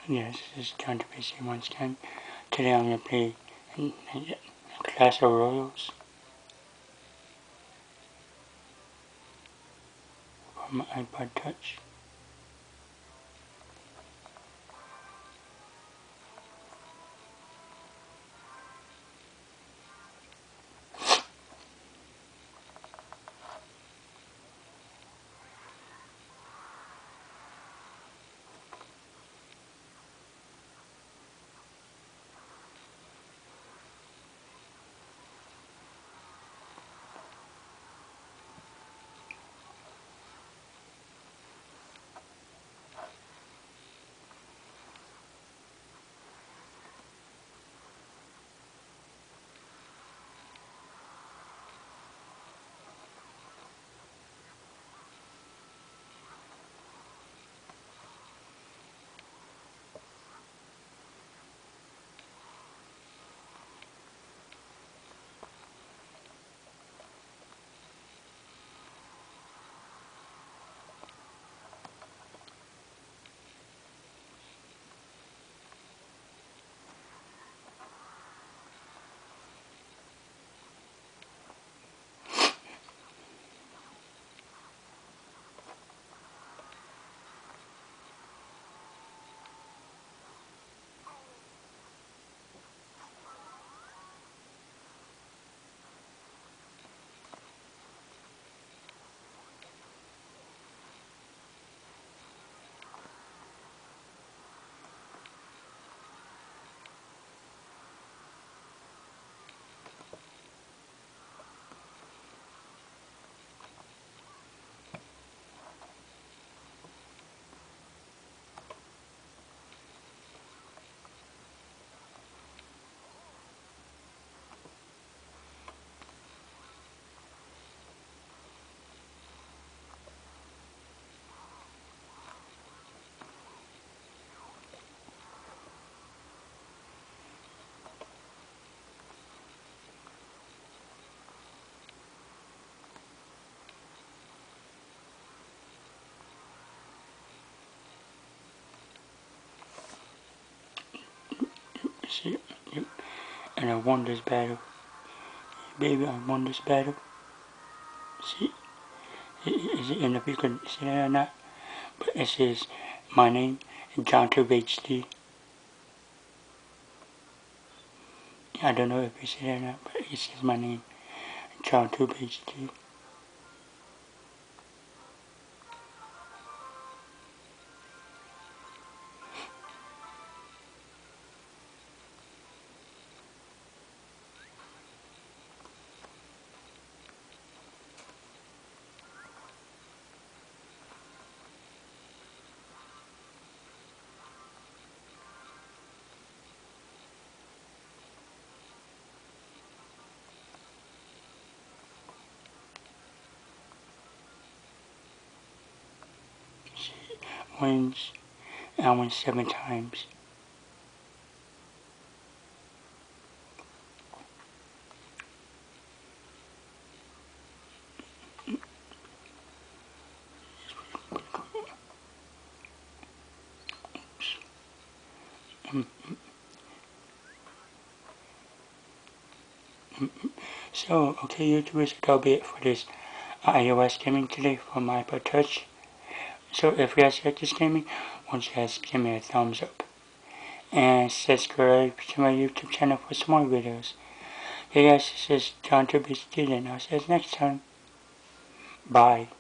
Yes, this is John to PC once again. Today I'm going to play a class of Royals for my iPod Touch. See, and I won this battle. Baby, I won this battle. See, is it, and if you can see that or not, but it says my name, John Tube HD. I don't know if you see that or not, but it says my name, John Tube HD. Wins, and I win 7 times. So, okay YouTubers, that'll be it for this iOS gaming today for my iPod Touch. So if you guys like this gaming, why don't you guys give me a thumbs up. And subscribe to my YouTube channel for some more videos. Hey guys, this is John to be student. I'll see you next time. Bye.